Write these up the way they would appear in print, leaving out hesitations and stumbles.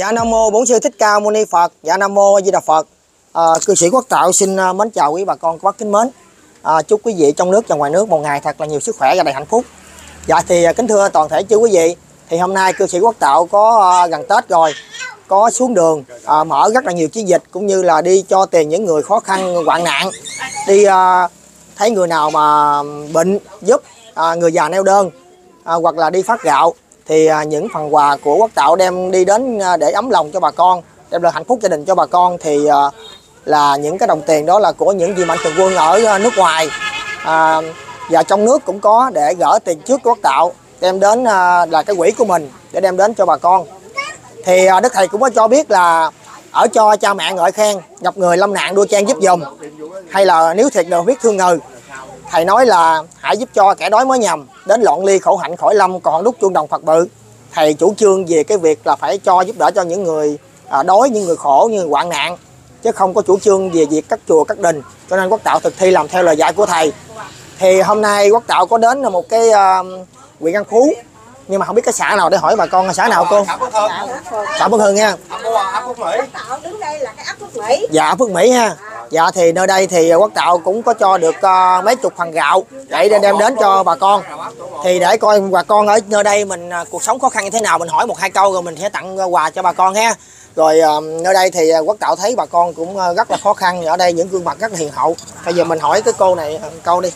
Dạ Nam Mô Bổn Sư Thích Ca Mâu Ni Phật. Dạ Nam Mô A Di Đà Phật. Cư sĩ Quốc Tạo xin mến chào quý bà con bác kính mến. Chúc quý vị trong nước và ngoài nước một ngày thật là nhiều sức khỏe và đầy hạnh phúc. Dạ thì kính thưa toàn thể chư quý vị, thì hôm nay cư sĩ Quốc Tạo có gần Tết rồi, có xuống đường mở rất là nhiều chiến dịch, cũng như là đi cho tiền những người khó khăn hoạn nạn, đi thấy người nào mà bệnh giúp, người già neo đơn, hoặc là đi phát gạo, thì những phần quà của Quốc Tạo đem đi đến để ấm lòng cho bà con, đem lại hạnh phúc gia đình cho bà con. Thì là những cái đồng tiền đó là của những vị mạnh thường quân ở nước ngoài và trong nước cũng có, để gửi tiền trước Quốc Tạo đem đến là cái quỹ của mình để đem đến cho bà con. Thì Đức Thầy cũng có cho biết là ở cho cha mẹ ngợi khen, gặp người lâm nạn đua chen giúp dùm, hay là nếu thiệt đều biết thương người. Thầy nói là hãy giúp cho kẻ đói mới nhầm, đến loạn ly khổ hạnh khỏi lâm, còn đúc chuông đồng Phật bự. Thầy chủ trương về cái việc là phải cho giúp đỡ cho những người đói, những người khổ, những người hoạn nạn, chứ không có chủ trương về việc cắt chùa cắt đình. Cho nên Quốc Tạo thực thi làm theo lời dạy của thầy. Thì hôm nay Quốc Tạo có đến một cái huyện An Phú, nhưng mà không biết cái xã nào để hỏi bà con. Xã nào cô? Xã Phước Hưng nha. Dạ, ấp Phước Mỹ ha. Dạ thì nơi đây thì Quốc Tạo cũng có cho được mấy chục phần gạo để đem đến cho bà con. Thì để coi bà con ở nơi đây mình cuộc sống khó khăn như thế nào, mình hỏi một hai câu rồi mình sẽ tặng quà cho bà con ha. Rồi nơi đây thì Quốc Tạo thấy bà con cũng rất là khó khăn, ở đây những gương mặt rất là hiền hậu. Bây giờ mình hỏi cái cô này câu đi.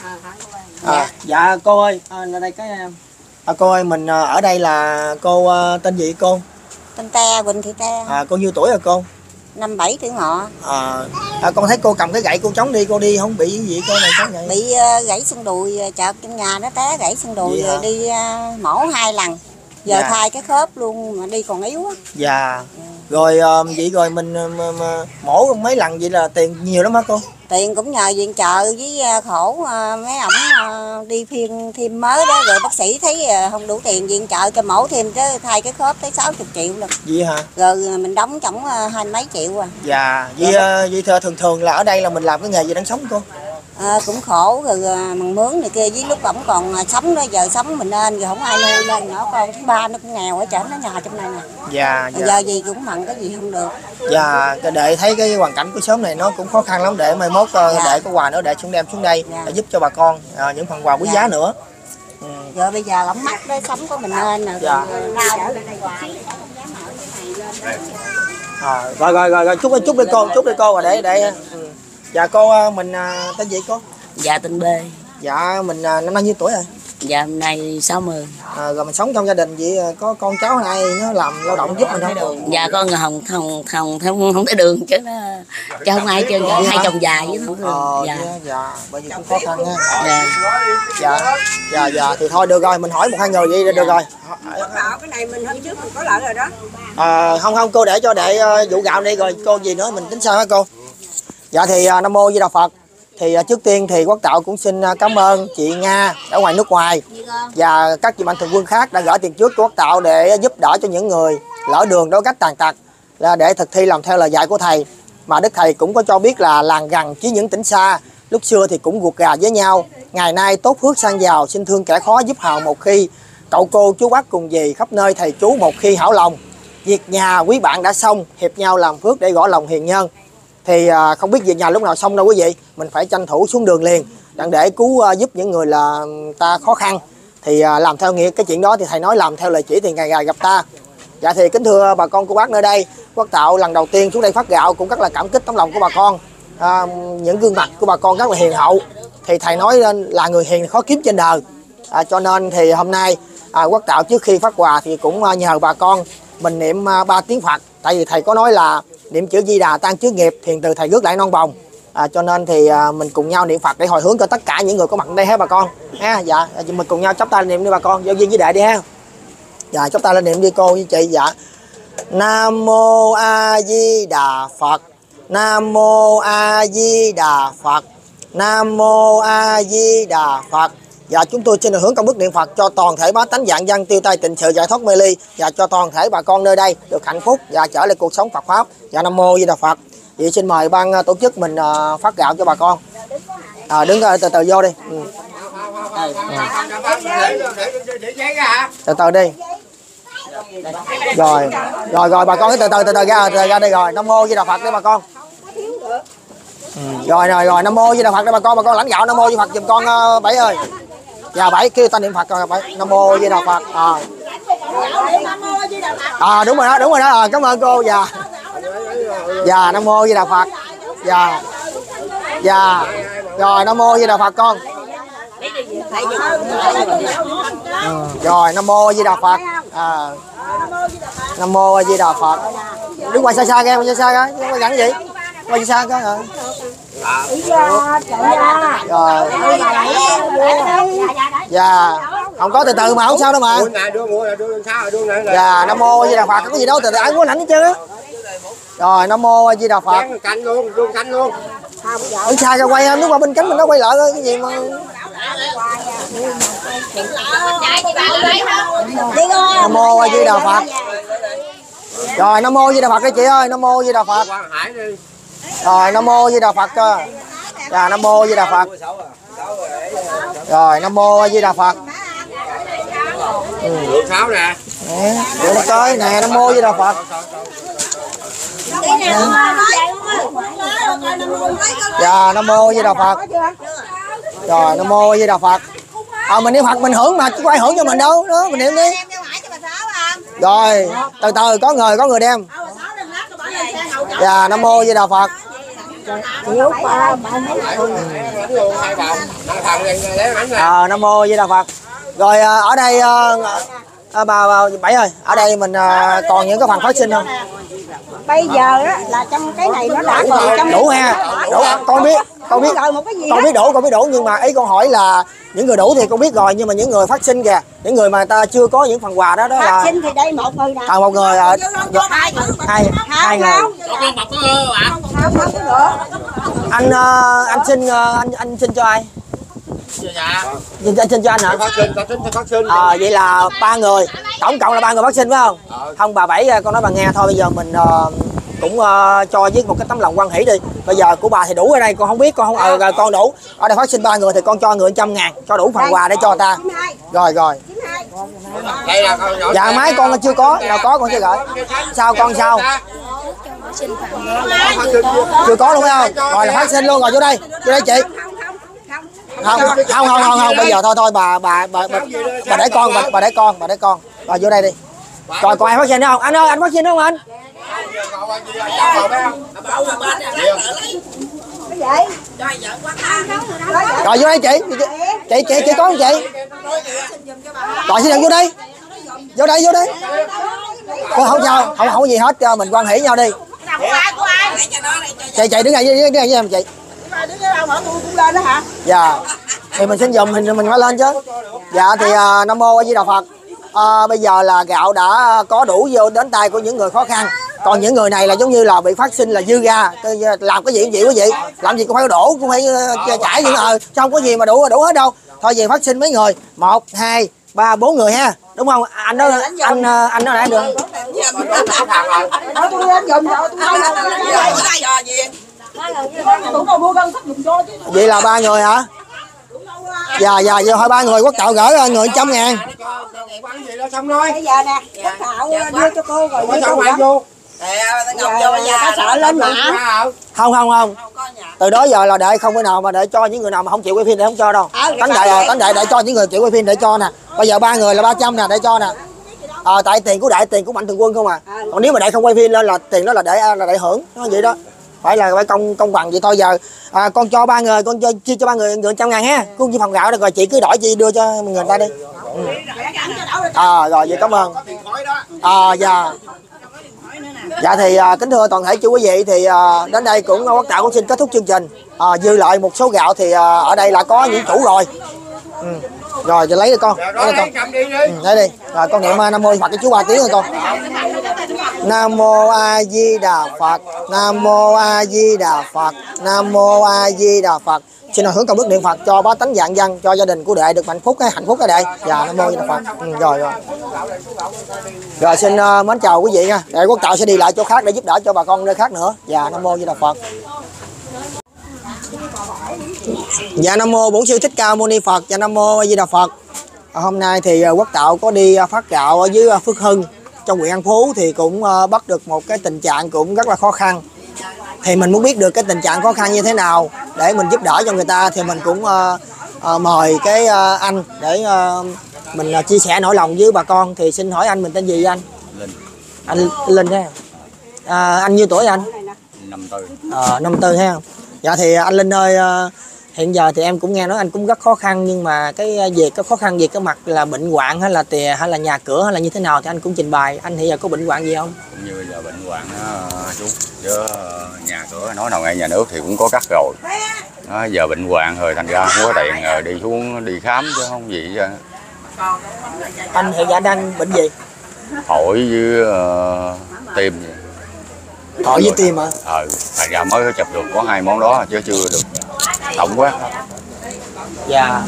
Dạ cô ơi, nơi đây cái cô ơi, mình ở đây là cô tên gì cô? Tên Te, Quỳnh Thị Te. Cô nhiêu tuổi rồi cô? 57 tuổi ngọ. Con thấy cô cầm cái gậy cô chống đi, cô đi không bị gì cô này chống vậy? Bị gãy xương đùi, chợt trong nhà nó té gãy xương đùi rồi đi mổ 2 lần. Giờ thay cái khớp luôn mà đi còn yếu á. Dạ. Rồi vậy rồi mình mổ mấy lần vậy là tiền nhiều lắm hả cô? Tiền cũng nhờ viện trợ với khổ mấy ổng đi thêm mới đó, rồi bác sĩ thấy không đủ tiền viện trợ cho mổ thêm cái thay cái khớp tới 60 triệu lần. Vậy hả? Rồi mình đóng tổng 20 mấy triệu à. Dạ. Vậy thường là ở đây là mình làm cái nghề gì đang sống cô? Cũng khổ rồi bằng mướn này kia, với lúc ổng còn sống đó, giờ sống mình lên rồi không ai nuôi lên, nhỏ con thứ ba nó cũng nghèo ở trển, nó nhà trong này nè. Dạ. Giờ gì cũng mặn cái gì không được. Dạ, để thấy cái hoàn cảnh của xóm này nó cũng khó khăn lắm, để mai mốt để có quà nữa để chúng đem xuống đây để giúp cho bà con những phần quà quý giá nữa. Rồi bây giờ ổng mắc đó, sống của mình lên rồi. Dạ. Rồi chúc đi cô và để Dạ cô, mình tên gì cô? Dạ tên B. Dạ mình năm nay nhiêu tuổi rồi? Dạ hôm nay 60. Rồi mình sống trong gia đình vậy, có con cháu này nó làm lao động giúp mình không? Dạ con không tới đường chứ nó cho không ai chơi, hai chồng già với không. Dạ bởi vì cũng khó khăn ha. Dạ thì thôi được rồi, mình hỏi một hai người vậy được rồi. Cái này mình hôm trước mình có lợi rồi đó. Không cô, để vụ gạo đi, rồi cô gì nữa mình tính sao hả cô? Dạ thì Nam Mô Di Đà Phật. Thì trước tiên thì Quốc Tạo cũng xin cảm ơn chị Nga ở ngoài nước ngoài và các chị mạnh thường quân khác đã gửi tiền trước của Quốc Tạo để giúp đỡ cho những người lỡ đường đối cách tàn tật, là để thực thi làm theo lời dạy của thầy. Mà Đức Thầy cũng có cho biết là làng gần chứ những tỉnh xa, lúc xưa thì cũng ruột gà với nhau, ngày nay tốt phước sang giàu, xin thương kẻ khó giúp hào một khi, cậu cô chú bác cùng gì khắp nơi thầy chú một khi hảo lòng, việc nhà quý bạn đã xong, hiệp nhau làm phước để gõ lòng hiền nhân. Thì không biết việc nhà lúc nào xong đâu quý vị, mình phải tranh thủ xuống đường liền để cứu giúp những người là ta khó khăn. Thì làm theo nghĩa cái chuyện đó thì thầy nói làm theo lời chỉ thì ngày ngày gặp ta. Dạ thì kính thưa bà con cô bác nơi đây, Quốc Tạo lần đầu tiên xuống đây phát gạo cũng rất là cảm kích tấm lòng của bà con. Những gương mặt của bà con rất là hiền hậu, thì thầy nói là người hiền khó kiếm trên đời. Cho nên thì hôm nay Quốc Tạo trước khi phát quà thì cũng nhờ bà con mình niệm 3 tiếng Phật. Tại vì thầy có nói là niệm chữ Di Đà tan chướng nghiệp, thiền từ thầy rước lại non bồng. Cho nên thì mình cùng nhau niệm Phật để hồi hướng cho tất cả những người có mặt ở đây ha bà con ha. Dạ mình cùng nhau chắp tay niệm đi bà con, giao duyên với đệ đi ha. Dạ chắp tay lên niệm đi cô với chị. Dạ Nam Mô A Di Đà Phật, Nam Mô A Di Đà Phật, Nam Mô A Di Đà Phật. Dạ chúng tôi xin hướng công đức niệm Phật cho toàn thể bá tánh vạn dân tiêu tai tịnh sự giải thoát mê ly, và cho toàn thể bà con nơi đây được hạnh phúc và trở lại cuộc sống Phật pháp. Dạ Nam Mô Di Đà Phật. Vậy xin mời ban tổ chức mình phát gạo cho bà con. Đứng từ từ vô đi. Từ từ đi. Rồi bà con cứ từ từ ra đây rồi. Nam mô Di Đà Phật đấy bà con. Rồi Nam mô Di Đà Phật đấy bà con lãnh gạo Nam mô Di Đà Phật giùm con Bảy ơi. Dạ Bảy kêu ta niệm Phật rồi Bảy. Nam mô Di Đà Phật. Đúng rồi đó. Cảm ơn cô. Dạ Nam mô Di Đà Phật. Dạ. Rồi Nam mô Di Đà Phật con. Rồi Nam mô Di Đà Phật. Nam mô Di Đà Phật. Đứng quay xa ra, quay xa ra, không có gắn gì. Quay xa cái rồi. Dạ. Không có từ từ mà không sao đâu mà. Dạ Nam mô Di Đà Phật, không có gì đâu, từ từ ai muốn lãnh hết trơn á. Rồi Nam mô Di Đà Phật. Canh luôn. Đứng xa ra quay em, đứng qua bên cánh mình nó quay lại thôi cái gì mà. Nam mô Di Đà Phật. Rồi Nam mô Di Đà Phật đấy chị ơi, Nam mô Di Đà Phật. Rồi Nam mô Di Đà Phật cơ. Dạ Nam mô Di Đà Phật. Rồi Nam mô Di Đà Phật. Lượng 6 nè. Được nó coi nè, Nam mô Di Đà Phật. Dạ Nam mô Di Đà Phật. Rồi Nam mô Di Đà Phật. Mình niệm Phật mình hưởng mà chứ có ai hưởng cho mình đâu, đó mình niệm đi. Rồi từ từ có người đem. Dạ Nam mô Di Đà Phật. Nam mô Di Đà Phật. Rồi ở đây bà Bảy ơi, ở đây mình còn những cái phần phát sinh không? Bây giờ á, là trong cái này nó đã còn trong đủ ha. Đủ con biết con biết đủ nhưng mà ý con hỏi là những người đủ thì con biết rồi, nhưng mà những người phát sinh kìa, những người mà ta chưa có những phần quà đó là phát sinh thì đây một người nào. một người hai người. Anh xin cho ai? Anh xin cho anh hả? Phát sinh. Vậy là 3 người, tổng cộng là 3 người phát sinh phải không? Không bà Bảy con nói bà nghe thôi, bây giờ mình cũng cho với một cái tấm lòng quan hỷ đi. Bây giờ của bà thì đủ ở đây, con không biết, con không con đủ. Ở đây phát sinh 3 người thì con cho người 100.000 cho đủ phần quà để cho ta. Rồi. Dạ máy con chưa có, nào có con chưa gửi. Sao con sao? Chưa có đúng không? Rồi là phát sinh luôn rồi, vô đây chị. Không bây giờ thôi bà để con rồi vô đây đi. Rồi còn ai phát sinh không anh ơi, anh phát sinh không anh? Rồi vô đây chị có không chị? Rồi xin đừng vô đây con không sao, không có gì hết, mình quan hỷ nhau đi. Chị đứng đây với em chị. Dạ thì mình xin dùng mình phải lên chứ. Dạ thì Nam mô A Di Đà Phật. Bây giờ là gạo đã có đủ vô đến tay của những người khó khăn, còn những người này là giống như là bị phát sinh là dư ra, làm cái gì cũng vậy quý vị, làm gì cũng phải đổ, cũng phải chảy những không có gì mà đủ hết đâu. Thôi về phát sinh mấy người, 1, 2, 3, 4 người ha, đúng không anh đó, anh đó đã được. Vậy là 3 người hả? Dạ thôi 3 người Quốc Tạo gửi người 100.000. Bây giờ nè, Quốc Tạo đưa cho cô rồi đưa cho cô. Có sợ lên mà. Không. Từ đó giờ là để không cái nào mà để cho những người nào mà không chịu quay phim để không cho đâu. Tánh đại để cho những người chịu quay phim để cho nè. Bây giờ 3 người là 300 nè để cho nè. Tại tiền của đại, tiền của Mạnh Thường Quân không à. Còn nếu mà đại không quay phim lên là tiền đó là để hưởng, nó vậy đó. Phải công bằng vậy thôi. Giờ con cho 3 người, con chia cho 3 người 100.000 ha. Con chia phần gạo được rồi, chị cứ đổi chị đưa cho người ta đi. Rồi vậy cảm ơn. Dạ thì kính thưa toàn thể chú quý vị, thì đến đây cũng Quốc Tạo cũng xin kết thúc chương trình. Dư lại một số gạo thì ở đây là có những chủ rồi. Rồi cho lấy đi con. Lấy đi. Rồi con niệm Nam mô Phật cho chú 3 tiếng rồi con. Nam mô A Di Đà Phật. Nam mô A Di Đà Phật. Nam mô A Di Đà Phật. Xin hưởng công đức niệm Phật cho bá tánh vạn dân, cho gia đình của đệ được hạnh phúc đó đệ. Dạ Nam mô Di Đà Phật. Rồi xin mến chào quý vị nha. Đệ Quốc Tạo sẽ đi lại chỗ khác để giúp đỡ cho bà con nơi khác nữa. Dạ Nam mô Di Đà Phật. Dạ Nam mô Bổn Sư Thích Ca Mâu Ni Phật. Dạ Nam mô A Di Đà Phật. Hôm nay thì Quốc Tạo có đi phát gạo ở dưới Phước Hưng trong huyện An Phú thì cũng bắt được một cái tình trạng cũng rất là khó khăn. Thì mình muốn biết được cái tình trạng khó khăn như thế nào để mình giúp đỡ cho người ta, thì mình cũng mời cái anh để mình chia sẻ nỗi lòng với bà con. Thì xin hỏi anh, mình tên gì anh? Linh. Anh Linh ha. Anh nhiêu tuổi anh? 54. 54 ha. Dạ thì anh Linh ơi, hiện giờ thì em cũng nghe nói anh cũng rất khó khăn, nhưng mà cái khó khăn về cái mặt là bệnh hoạn hay là tiền hay là nhà cửa hay là như thế nào thì anh cũng trình bày. Anh hiện giờ có bệnh hoạn gì không? Cũng như bây giờ bệnh hoạn chú, chứ nhà cửa nói nào ngay nhà nước thì cũng có cắt rồi. Đó, giờ bệnh hoạn rồi thành ra không có tiền đi xuống đi khám chứ không gì chứ. Anh hiện giờ đang bệnh gì? Phổi với tim. Phổi với tim hả? Thành ra mới chụp được có 2 món đó chứ chưa được tổng quát. Dạ.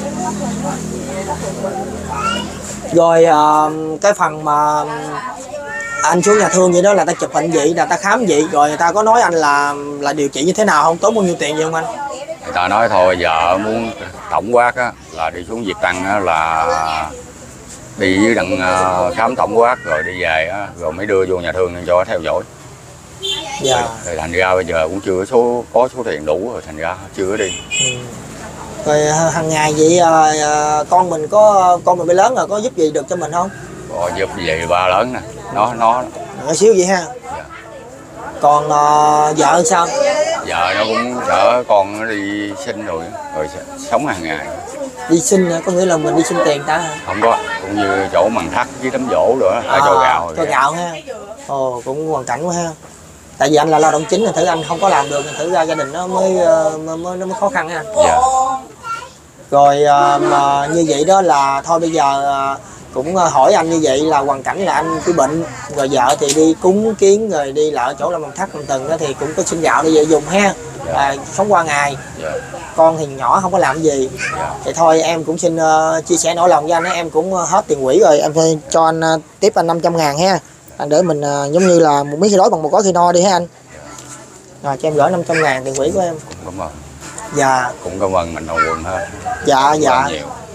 Rồi cái phần mà anh xuống nhà thương vậy đó là ta chụp hình vậy, là ta khám vậy, rồi người ta có nói anh là điều trị như thế nào không, tốn bao nhiêu tiền vậy không anh? Người ta nói thôi giờ muốn tổng quát á, là đi xuống Việt Tăng á, là đi với đặng khám tổng quát rồi đi về á, rồi mới đưa vô nhà thương cho theo dõi. Dạ. Rồi thành ra bây giờ cũng chưa có số tiền đủ rồi thành ra chưa có đi. Rồi hàng ngày vậy con mình bị lớn rồi có giúp gì được cho mình không? Có giúp gì ba lớn nè, nó nhỏ xíu vậy ha. Dạ. Còn vợ sao? Vợ nó cũng chở con nó đi sinh rồi sống hàng ngày. Đi sinh có nghĩa là mình đi xin tiền ta hả? Không có, cũng như chỗ mằng thắt với tấm vỗ nữa, ta cho gạo. Cho gạo ha. Ồ, cũng hoàn cảnh quá ha. Tại vì anh là lao động chính, thử anh không có làm được, thử ra gia đình nó mới khó khăn ha. Dạ. Rồi mà như vậy đó là thôi bây giờ cũng hỏi anh như vậy là hoàn cảnh là anh cứ bệnh, rồi vợ thì đi cúng kiến rồi đi lại chỗ làm bằng thắt làm từng đó thì cũng có xin gạo để vợ dùng ha. Dạ. Sống qua ngày. Dạ. Con thì nhỏ không có làm gì. Dạ. Thì thôi em cũng xin chia sẻ nỗi lòng với anh, em cũng hết tiền quỹ rồi, em phải cho anh tiếp anh 500.000 ha. Anh để mình giống như là một miếng khi đói bằng một gói khi no đi ha anh. Rồi cho em gửi 500.000 tiền quỹ của em. Cũng cảm ơn. Dạ. Cũng cảm ơn mình đầu quần ha. Dạ dạ.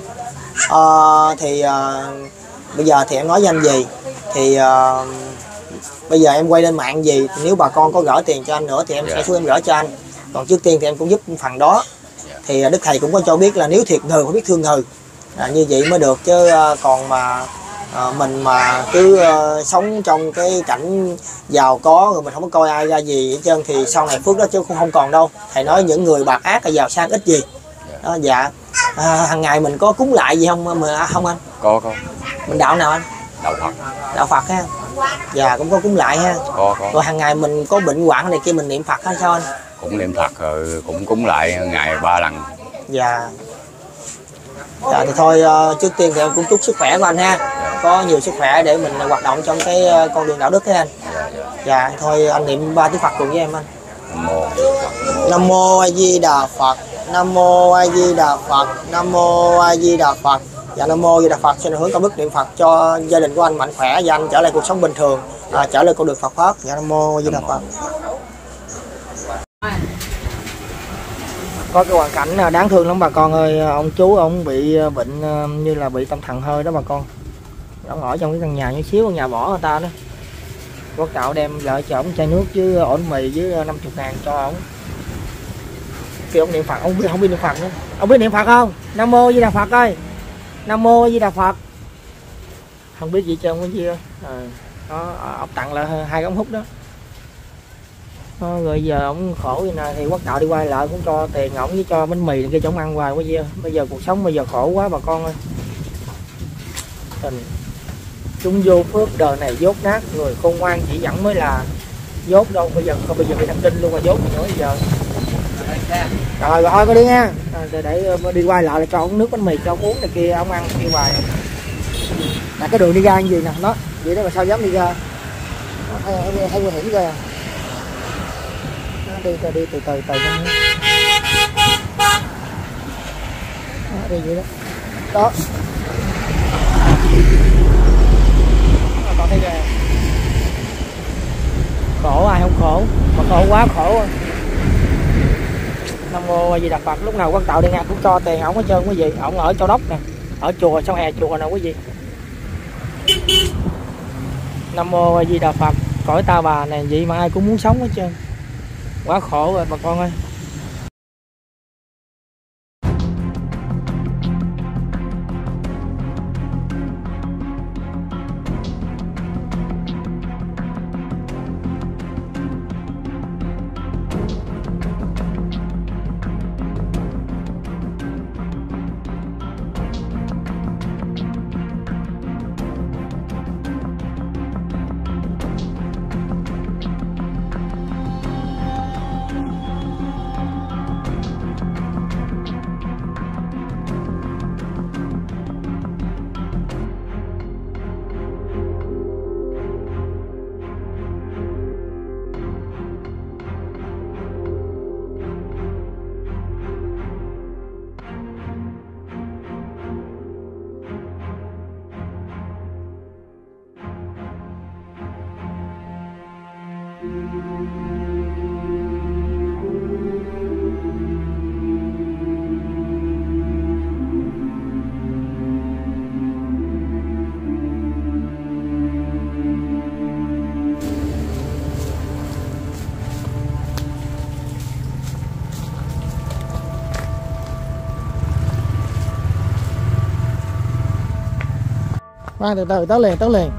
Thì bây giờ thì em nói với anh gì thì bây giờ em quay lên mạng gì thì nếu bà con có gửi tiền cho anh nữa thì em sẽ xuống em gửi cho anh. Còn trước tiên thì em cũng giúp phần đó. Thì Đức Thầy cũng có cho biết là nếu thiệt người phải biết thương người, như vậy mới được, chứ còn mà mình mà cứ sống trong cái cảnh giàu có rồi mình không có coi ai ra gì hết trơn thì sau này phước đó chứ cũng không còn đâu. Thầy nói những người bạc ác là giàu sang ít gì đó. Dạ. Hàng ngày mình có cúng lại gì không không anh? Có. Mình đạo nào anh? Đạo Phật. Đạo Phật ha. Dạ, cũng có cúng lại ha. Có. Rồi hàng ngày mình có bệnh hoạn này kia mình niệm Phật hay sao anh? Cũng niệm Phật rồi cũng cúng lại ngày 3 lần. Dạ. Dạ thì thôi trước tiên thì em cũng chúc sức khỏe của anh ha. Có nhiều sức khỏe để mình hoạt động trong cái con đường đạo đức thế anh. Dạ thôi anh niệm 3 tiếng Phật cùng với em anh. Nam mô A Di Đà Phật. Nam mô A Di Đà Phật. Nam mô A Di Đà Phật. Dạ Nam mô A Di Đà Phật. Xin hướng công đức niệm Phật cho gia đình của anh mạnh khỏe và anh trở lại cuộc sống bình thường, trở lại con đường Phật pháp. Dạ Nam mô A Di Đà Phật. Có cái hoàn cảnh đáng thương lắm bà con ơi. Ông chú ông bị bệnh như là bị tâm thần hơi đó bà con. Ông ở trong cái căn nhà nhỏ xíu, con nhà bỏ người ta đó. Quốc Tạo đem lại cho ông chai nước với ổ mì với 50.000 cho ông. Kêu ông niệm Phật, ông không biết niệm Phật nữa. Ông biết niệm Phật không? Nam mô Di Đà Phật ơi. Nam mô Di Đà Phật. Không biết gì trơn cái gì ơi. Ông tặng lại 2 ống hút đó. Rồi giờ ông khổ vậy nè thì Quốc Tạo đi quay lại cũng cho tiền ổng với cho bánh mì kia cho ông ăn hoài quá gì. Bây giờ cuộc sống bây giờ khổ quá bà con ơi. Tình chúng vô phước đời này dốt nát, người khôn ngoan chỉ dẫn mới là dốt đâu. Bây giờ bị thần kinh luôn mà dốt gì nữa bây giờ. Rồi thôi có đi nha. Để đi quay lại là cho ông nước bánh mì cho ông uống này kia, ông ăn kia hoài. Là cái đường đi ra như gì nè, nó vậy đó mà sao dám đi ra. Thấy nguy hiểm rồi. Đi từ từ đi vậy đó. Đó. Còn thấy kìa. Khổ ai không khổ, mà khổ quá khổ. Nam mô A Di Đà Phật. Lúc nào Quốc Tạo đi ngang cũng cho tiền ổng hết trơn quý vị. Ổng ở Châu Đốc nè, ở chùa sau hè chùa nè quý vị. Nam mô A Di Đà Phật. Cõi ta bà này vậy mà ai cũng muốn sống hết trơn, quá khổ rồi bà con ơi. Khoan từ từ tới liền tới liền.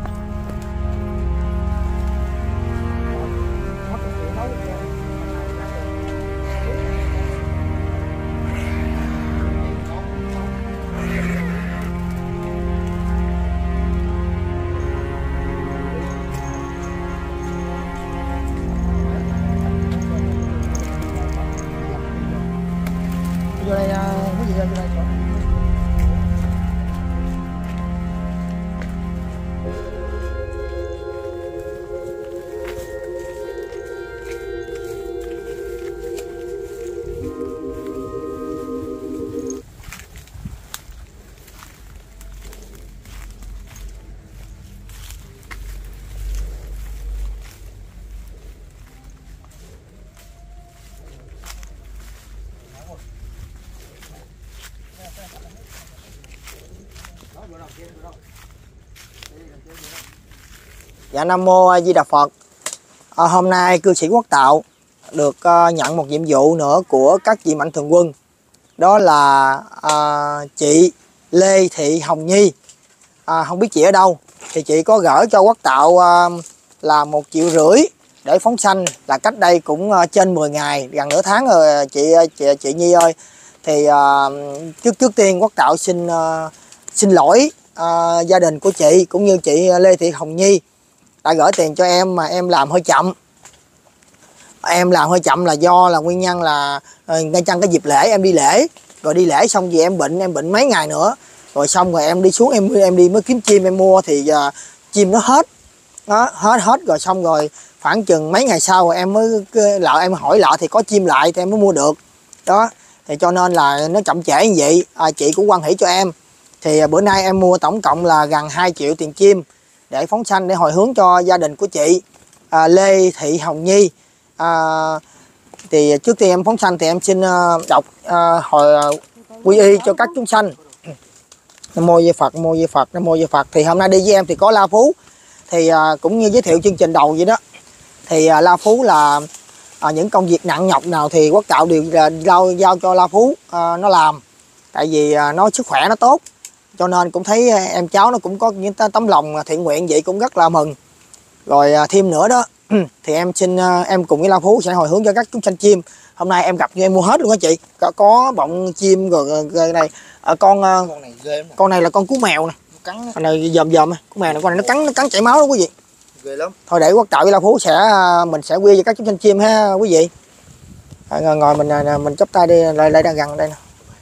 Vô đây cái gì vô đây. Dạ Nam Mô A Di Đà Phật. Hôm nay cư sĩ Quốc Tạo được nhận một nhiệm vụ nữa của các vị mạnh thường quân. Đó là chị Lê Thị Hồng Nhi. Không biết chị ở đâu. Thì chị có gửi cho Quốc Tạo là 1,5 triệu để phóng sanh, là cách đây cũng trên 10 ngày, gần nửa tháng rồi chị Nhi ơi. Thì trước tiên Quốc Tạo xin lỗi gia đình của chị cũng như chị Lê Thị Hồng Nhi đã gửi tiền cho em mà em làm hơi chậm. Em làm hơi chậm là do là nguyên nhân là ngay chăng cái dịp lễ em đi lễ, rồi đi lễ xong vì em bệnh mấy ngày nữa, rồi xong rồi em đi xuống em đi mới kiếm chim em mua thì chim nó hết. Đó, hết rồi xong rồi khoảng chừng mấy ngày sau rồi em mới em hỏi lại thì có chim lại thì em mới mua được. Đó, thì cho nên là nó chậm trễ như vậy. Chị cũng hoan hỷ cho em. Thì bữa nay em mua tổng cộng là gần 2 triệu tiền chim để phóng sanh, để hồi hướng cho gia đình của chị Lê Thị Hồng Nhi. Thì trước tiên em phóng sanh thì em xin đọc hồi quy y cho các chúng sanh. Nam mô Di Phật, Nam mô Di Phật, Nam mô Di Phật. Thì hôm nay đi với em thì có La Phú. Thì cũng như giới thiệu chương trình đầu vậy đó. Thì La Phú là những công việc nặng nhọc nào thì Quốc Tạo đều giao cho La Phú nó làm. Tại vì nó sức khỏe nó tốt. Cho nên cũng thấy em cháu nó cũng có những tấm lòng thiện nguyện vậy cũng rất là mừng. Rồi thêm nữa đó thì em xin em cùng với La Phú sẽ hồi hướng cho các chúng sanh chim. Hôm nay em gặp như em mua hết luôn á chị. Có bọng chim rồi này con này là con cú mèo nè. Con này dòm cú mèo này, con này nó cắn chảy máu đó quý vị. Ghê lắm. Thôi để Quốc Tạo với La Phú mình sẽ quy cho các chúng sanh chim ha quý vị. Ngồi mình chắp tay đi, lại đang gần đây nè.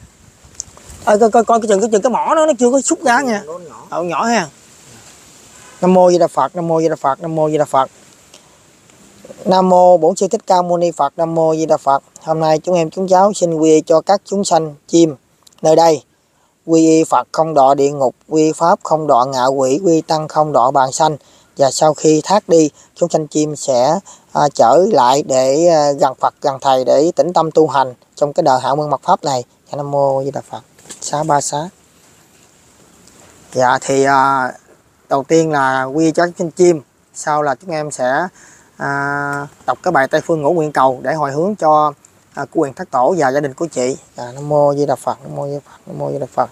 Coi cái chừng cái mỏ nó chưa có xúc ra nha. Nhỏ ha. Nam mô Di Đà Phật, Nam mô Di Đà Phật, Nam mô Di Đà Phật. Nam mô Bổn Sư Thích Ca Mâu Ni Phật, Nam mô Di Đà Phật. Hôm nay chúng em chúng cháu xin quy cho các chúng sanh chim nơi đây. Quy y Phật không đọa địa ngục, quy Pháp không đọa ngạ quỷ, quy Tăng không đọa bàn sanh. Và sau khi thác đi, chúng sanh chim sẽ trở lại để gần Phật, gần Thầy để tĩnh tâm tu hành trong cái đời hạ nguyên mật Pháp này. Nam mô Di Đà Phật. Xá ba xá. Dạ thì đầu tiên là quy cho các sanh chim. sau là chúng em sẽ đọc cái bài Tây Phương Ngũ Nguyện Cầu để hồi hướng cho của quyền thất tổ và gia đình của chị. Nam mô Di Đà Phật, Nam mô Di Đà Phật, Nam mô Di Đà Phật.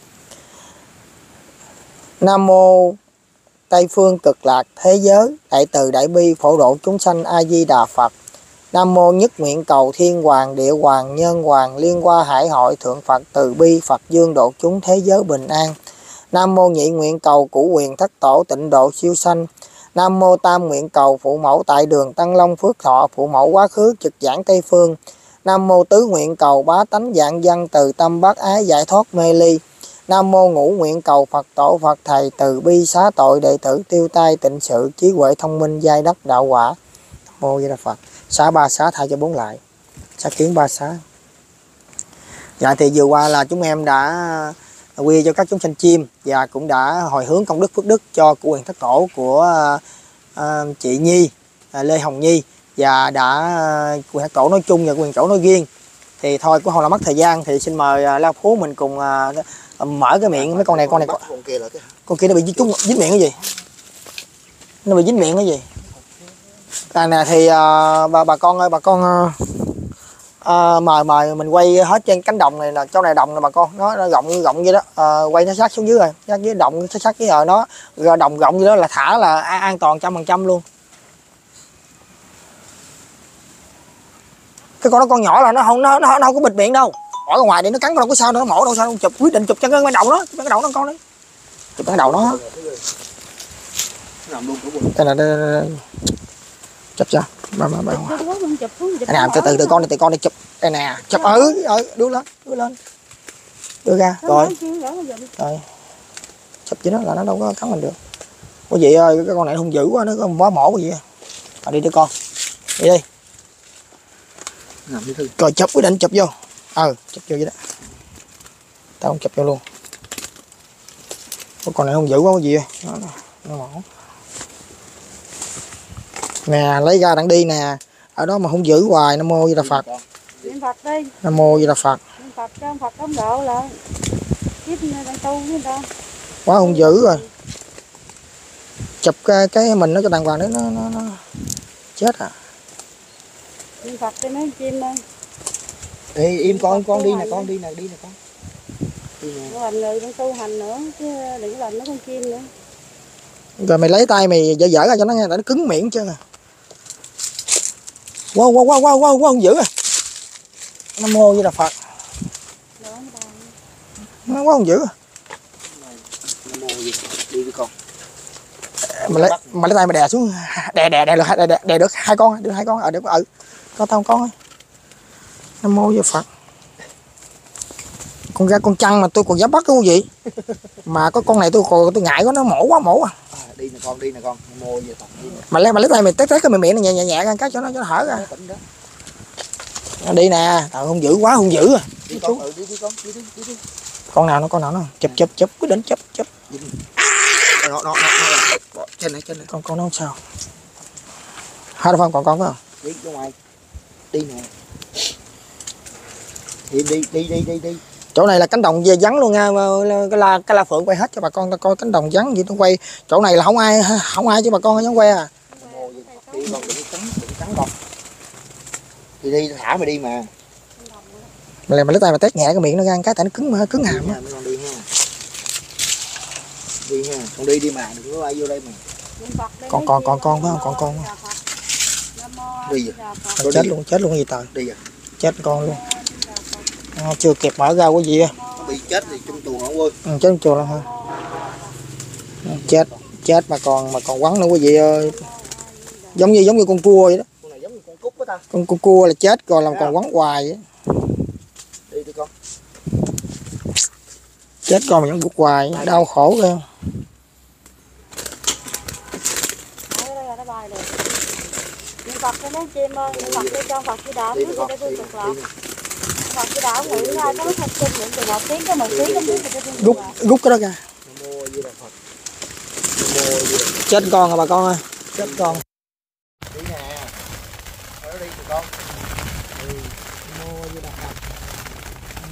Nam mô Tây Phương Cực Lạc thế giới đại từ đại bi phổ độ chúng sanh A Di Đà Phật. Nam mô Nhất Nguyện Cầu Thiên Hoàng Địa Hoàng Nhân Hoàng Liên Hoa Hải Hội Thượng Phật từ bi Phật Dương độ chúng thế giới bình an. Nam mô Nhị Nguyện Cầu Cửu Quyền Thất Tổ tịnh độ siêu sanh. Nam mô Tam Nguyện Cầu Phụ Mẫu tại đường Tăng Long Phước Thọ Phụ Mẫu quá khứ trực giảng Tây Phương. Nam mô Tứ Nguyện Cầu bá tánh dạng dân từ tâm bát ái giải thoát mê ly. Nam mô Ngũ Nguyện Cầu Phật Tổ Phật Thầy từ bi xá tội đệ tử tiêu tai tịnh sự trí huệ thông minh giai đắc đạo quả. Nam mô Di Đà Phật. Xá ba xá thay cho 4 lại. Xá kiến ba xá. Dạ thì vừa qua là chúng em đã quy cho các chúng sanh chim và cũng đã hồi hướng công đức phước đức cho của quyền thất tổ của chị Nhi, Lê Hồng Nhi, và đã quyền thất tổ nói chung và quyền tổ nói riêng. Thì thôi cũng không là mất thời gian, thì xin mời Lao Phú mình cùng mở cái miệng mấy con này. Con kia nó bị dính miệng cái gì? Nó bị dính miệng cái gì? Đây nè thì bà con ơi, bà con mời mình quay hết trên cánh đồng này, là chỗ này đồng nè bà con, nó rộng vậy đó, quay nó sát xuống dưới rồi, sát dưới đồng sát cái rồi nó đồng rộng như đó là thả là an toàn 100% luôn. Cái con nhỏ là nó không có bịt miệng đâu, bỏ ra ngoài để nó cắn con đâu có sao đâu, nó mổ đâu sao, chụp quyết định chụp cho cái đầu nó, cái đầu nó con đấy, chụp cái đầu nó. Đây là chụp cho bà nào từ con này chụp đây nè, chụp đưa lên đưa ra rồi chụp chứ đó là nó đâu có cắn mình được. Có gì ơi, cái con này hung dữ quá, nó có quá mổ cái gì đi đưa con đi rồi chụp, quyết định chụp vô chụp vô vậy đó, tao không chụp vô luôn. Con này hung dữ quá, cái gì nó mổ nè, lấy ra đặng đi nè, ở đó mà không giữ hoài. Nam mô Di Đà Phật. Niệm Phật đi. Nam mô Di Đà Phật. Niệm Phật cho ông Phật ấn độ lại. Kiếp đang tu với người ta. Quá hung dữ rồi. Chụp cái mình nó cho đàng hoàng đấy, nó chết à. Niệm Phật cho mấy chim ơi. Ê, im con đi nè, con. Nó làm người đang tu hành nữa chứ đừng có làm nó con chim nữa. Rồi mày lấy tay mày dở ra cho nó nghe, tại nó cứng miệng chứ. Wow hung dữ à. Nam mô Di Đà Phật. Nó quá hung dữ à. Nam mô Di Đà Phật. Đi với con. Mày lấy tay mày đè xuống, đè được hai con, được con tao con ơi. Nam mô Di Đà Phật. Con ra con chăn mà tôi còn dám bắt cái gì mà có con này tôi ngại quá, nó mổ à. Đi nè con. Nam mô Di Đà Phật. Mày lấy tay mày tét cái miệng này nhẹ ra cái cho nó hở ra. Đi nè, hung dữ quá, hung dữ à. Đi con. Con nào nó chụp quyết định chụp. Nó trên này. Con nó sao? Hai đâu con phải không? Đi ra ngoài. Đi nè. Đi. Chỗ này là cánh đồng về vắng luôn nha, cái la phượng quay hết cho bà con ta coi cánh đồng vắng vậy, nó quay chỗ này là không ai chứ bà con dám quay à. Đi con, đừng cắn con. Đi thả mày đi mà. Mày lấy tay mà tét nhẹ cái miệng nó ra cái tại nó cứng hàm á. Đi ha. Con đi mà, đừng có ai vô đây mà. Con phải không? Con. Đi rồi. Chết luôn cái gì trời. Đi rồi. Chết con luôn. Chưa kịp mở ra cái gì á. Bị chết thì trong chuồng không ơi. Chết trong chuồng luôn hả? Chết mà còn quắn nữa quý vị ơi. Giống như con cua vậy đó. Con này giống như con cút đó ta. Con cua là chết rồi làm còn quắn hoài vậy. Đi con. Chết con mà vẫn buộc hoài, đau khổ ghê. Niệm Phật cho mấy chim ơi, niệm Phật đi cho Phật Di Đà, trước cho tôi cực lạc. Phật Di Đà ngủ ra có thật kinh niệm từ 1 tiếng tới 10 tiếng đến Rút cái đó ra. Nam mô Di Đà Phật. Nam mô Di Đà Phật. Chết con à bà con ơi, chết con. Đi nè. Ở đi tụi con. Nam mô Di Đà Phật. Nam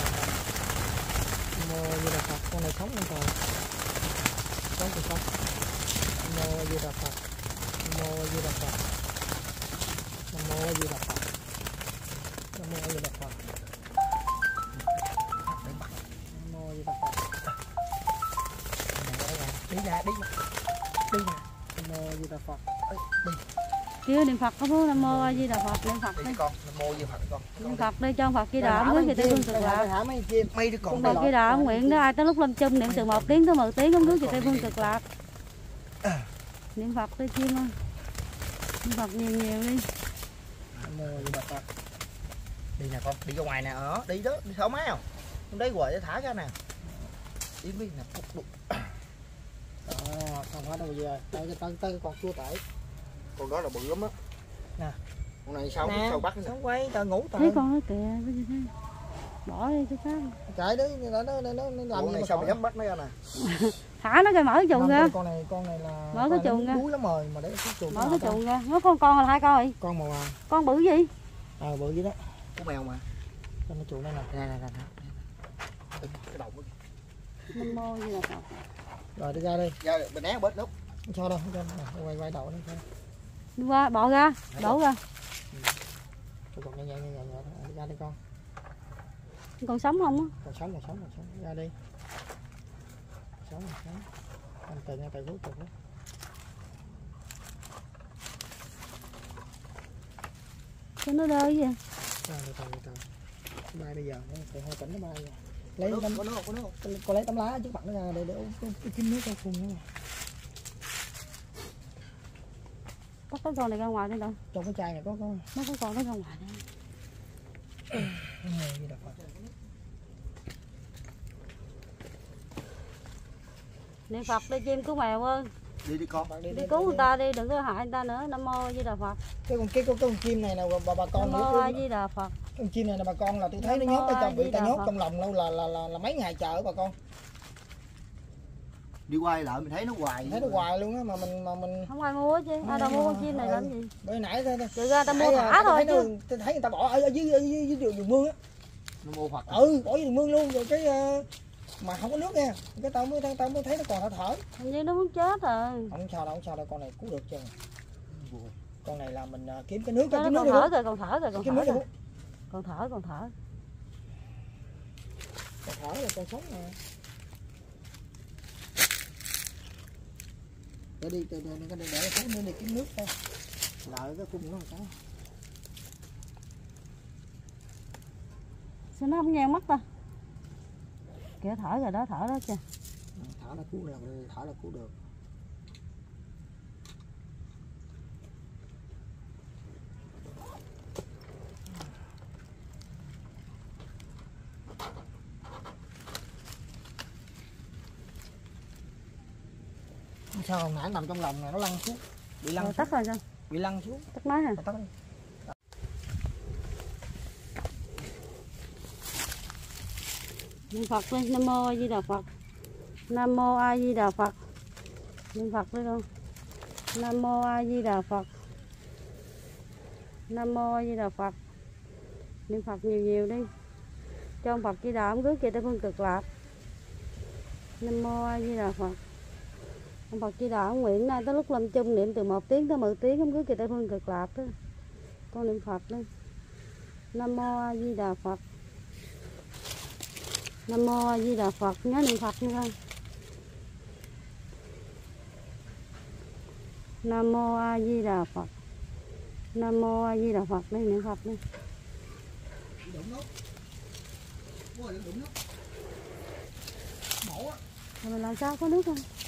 mô Di Đà Phật. Con này sống không trời. Sống thì sống. Nam mô Di Đà Phật. Di Đà Phật. Nam mô A Di Đà Phật. Nam mô A Di Đà Phật. Nam mô A Di Đà Phật. Đi ra, đi ra. Nam mô A Di Đà Phật. Đi. Kêu niệm Phật có bố. Nam mô A Di Đà Phật. Niệm Phật đi con. Nam mô A Di Đà Phật con. Niệm Phật đi cho Phật Di Đà hướng về Tây Phương Cực Lạc. Thả mấy chim, mấy đứa con. Phật Di Đà nguyện đó ai tới lúc lâm chung niệm từ 1 tiếng tới 10 tiếng hướng về Tây Phương Cực Lạc. Niệm Phật đi chim ơi. Niệm Phật nhiều nhiều đi. Nam mô A Di Đà Phật. Đi nè con, đi ra ngoài nè, đi đó, đi thoải mái không? Không đấy hoài để thả ra nè. Đi biết nè, đục. Đó, không phải đâu giờ. Đây tới con chua tỏi. Con đó là bự lắm á. Nè. Con này sao bắt nè. Sống quay, tao ngủ tao. Thấy con nó kìa, cái gì thế? Bỏ đi cho khác. Chạy đấy, nó làm Con này sao mà dám bắt nó ra nè. Thả nó ra mở cái chuồng ra. Con này là Mở cái chuồng ra. đuối lắm rồi mà để cái chuồng. Mở cái chuồng ra. Nó con là 2 con rồi. Con màu vàng. Con bự gì? Bự vậy đó. Của mèo mà. Trong cái chuồng đây nè. Nè. Cái đầu nó. Nam mô Di Đà Phật. Rồi đi ra đi. Ra mình né bớt lúc. Không sao đâu, quay đầu đi. Đi qua, bỏ ra, đổ ra. Còn nhẹ đi ra đi con. Còn sống không á? Còn sống. Ra đi. Sống. Anh từ cuối cùng đó. Cho nó đơ gì? Từ. Bay bây giờ, từ hai tỉnh nó bay rồi. Lấy tấm, có nước. con lấy tấm lá trước mặt nó ra để cái kim nước con phun nữa. Bắt cái con này ra ngoài đi đâu? Trong cái chai này có Bắt cái con nó ra ngoài đi. Gì đặc Phật. Niệm Phật đi chim cứu mèo ơi. Đi con. Đi cứu người ta đi, đừng có hại người ta nữa. Nam mô A Di Đà Phật. Cái con chim này là bà con. Nam mô A Di Đà Phật. Con chim này là bà con là tôi thấy nó nhốt ở trong bị ta nhốt trong lòng lâu là mấy ngày chờ bà con. Đi quay lại mình thấy nó hoài. Thấy nó hoài luôn á mà mình Không ai mua chứ. Ai đâu mua con chim này làm gì? Bởi nãy thôi. Tự ra ta mua thả thôi chứ. Tôi thấy người ta bỏ ở dưới đường mương á. Nó mô Phật. Bỏ dưới đường mương luôn rồi cái mà không có nước nha. Cái tao mới thấy nó còn thở. Hình như nó muốn chết rồi. Không sao đâu, con này cứu được chưa. Con này là mình kiếm cái nước cho Nó kiếm nước còn thở đi. rồi, còn thở rồi. Kiếm nước đi. Còn thở. Còn thở rồi con sống nè. Để đi để thấy nên đi kiếm nước thôi. Lợi cái cung nó một cái. Sao nó không nheo mắt ta? Kìa thở rồi đó, thở đó chưa? Thở là cứu được. Sao hồi nãy nằm trong lòng này nó lăn xuống, bị lăn. Tắt rồi sao? Bị lăn xuống. Tắt máy hả? Tắt đi. Niệm Phật đi, Nam mô A Di Đà Phật. Nam mô A Di Đà Phật. Niệm Phật đi con. Nam mô A Di Đà Phật. Nam mô A Di Đà Phật. Niệm Phật nhiều đi. Cho ông Phật Di Đà ông rước về Tây Phương Cực Lạc. Nam mô A Di Đà Phật. Ông Phật Di Đà ông nguyện nay tới lúc lâm chung niệm từ 1 tiếng tới 10 tiếng ông rước về Tây Phương Cực Lạc đó. Con niệm Phật đi. Nam mô A Di Đà Phật. Nam mô A Di Đà Phật, nhớ niệm Phật nha con. Nam mô A Di Đà Phật. Nam mô A Di Đà Phật đi, niệm Phật đi. Rồi mình làm sao có nước không?